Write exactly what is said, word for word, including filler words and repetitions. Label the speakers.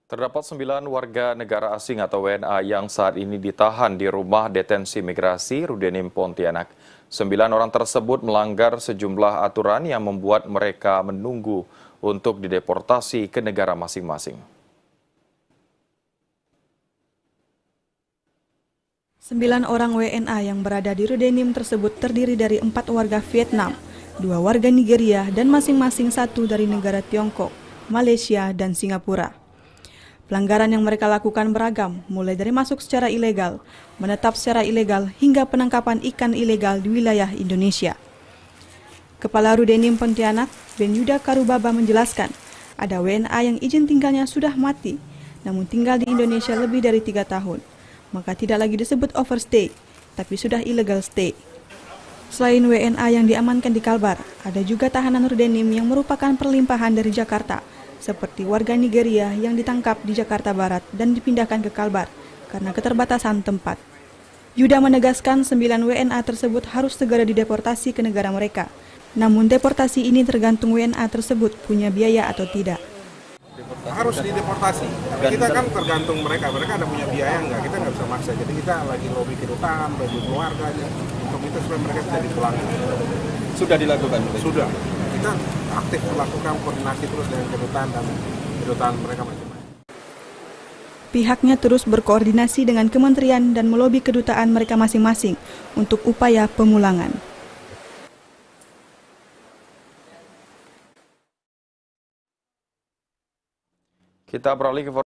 Speaker 1: Terdapat sembilan warga negara asing atau W N A yang saat ini ditahan di rumah detensi migrasi Rudenim Pontianak. Sembilan orang tersebut melanggar sejumlah aturan yang membuat mereka menunggu untuk dideportasi ke negara masing-masing.
Speaker 2: Sembilan orang W N A yang berada di Rudenim tersebut terdiri dari empat warga Vietnam, dua warga Nigeria, dan masing-masing satu dari negara Tiongkok, Malaysia, dan Singapura. Pelanggaran yang mereka lakukan beragam, mulai dari masuk secara ilegal, menetap secara ilegal, hingga penangkapan ikan ilegal di wilayah Indonesia. Kepala Rudenim Pontianak, Ben Yuda Karubaba menjelaskan, ada W N A yang izin tinggalnya sudah mati, namun tinggal di Indonesia lebih dari tiga tahun. Maka tidak lagi disebut overstay, tapi sudah illegal stay. Selain W N A yang diamankan di Kalbar, ada juga tahanan Rudenim yang merupakan perlimpahan dari Jakarta, seperti warga Nigeria yang ditangkap di Jakarta Barat dan dipindahkan ke Kalbar karena keterbatasan tempat. Yuda menegaskan sembilan W N A tersebut harus segera dideportasi ke negara mereka. Namun deportasi ini tergantung W N A tersebut punya biaya atau tidak.
Speaker 3: Harus dideportasi, tapi kita kan tergantung mereka, mereka ada punya biaya enggak, kita nggak bisa maksa, jadi kita lagi lobby kedutaan, lobby keluarga untuk itu supaya mereka bisa dipulangkan.
Speaker 4: Sudah dilakukan?
Speaker 3: Sudah, kita aktif melakukan koordinasi terus dengan kedutaan dan kedutaan mereka masing-masing.
Speaker 2: Pihaknya terus berkoordinasi dengan kementerian dan melobi kedutaan mereka masing-masing untuk upaya pemulangan.
Speaker 1: Kita beralih ke